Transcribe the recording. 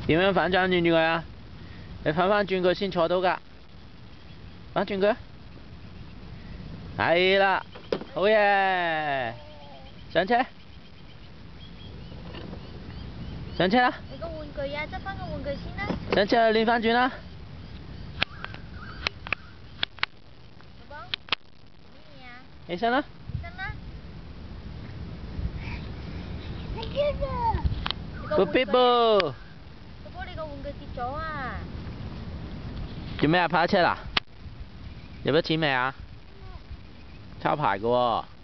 點樣反轉佢啊？你反轉佢先坐到㗎。反轉佢。係啦，好嘢！上車。上車啦！ 你個玩具啊，執翻個玩具先啦。 上車去練翻轉啦！ 寶寶，咩啊？ 起身啦！ 起身啦！ 寶貝寶， 寶寶，你個玩具跌咗啊！ 做咩啊？跑車啦？入咗錢未啊？抄牌㗎喎。